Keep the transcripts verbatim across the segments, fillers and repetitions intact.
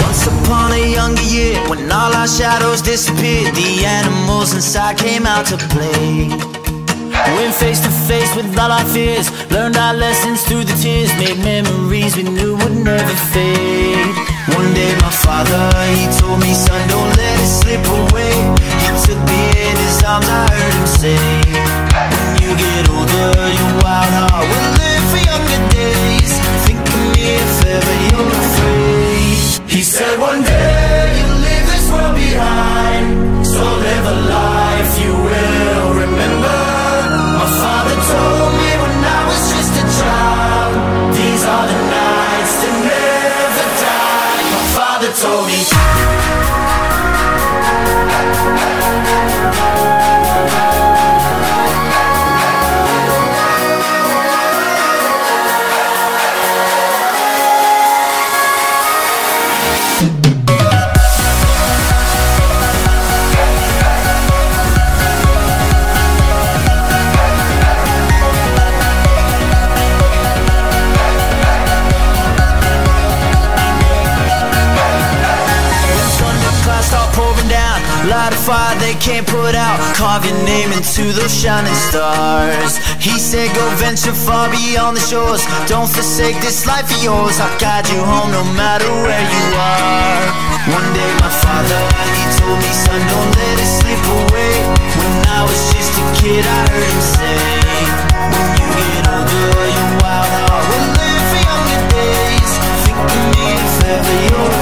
Once upon a younger year, when all our shadows disappeared, the animals inside came out to play. Went face to face with all our fears, learned our lessons through the tears, made memories we knew would never fade. One day my father, he told me, son, don't let it slip away. He took me in his arms, I heard him say, when you get older, your wild heart will live for younger days. Think of me if ever you're afraid. He said one day you'll leave this world behind, so live a life you will remember. My father told me when I was just a child, these are the nights that never die. My father told me. Light a fire they can't put out, carve your name into those shining stars. He said go venture far beyond the shores, don't forsake this life of yours. I'll guide you home no matter where you are. One day my father, he told me, son, don't let it slip away. When I was just a kid I heard him say, when you get older your wild heart will live for younger days. Think of me if ever you're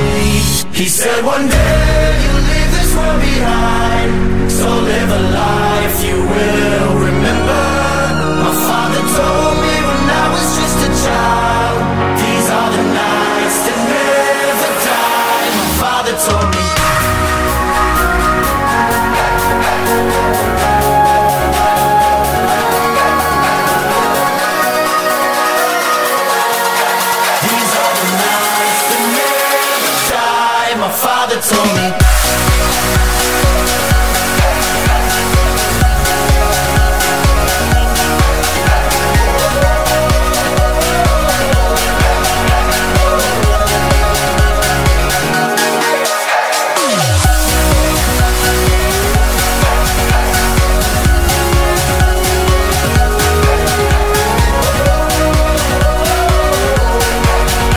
afraid. He said one day you'll leave this world behind, so live a life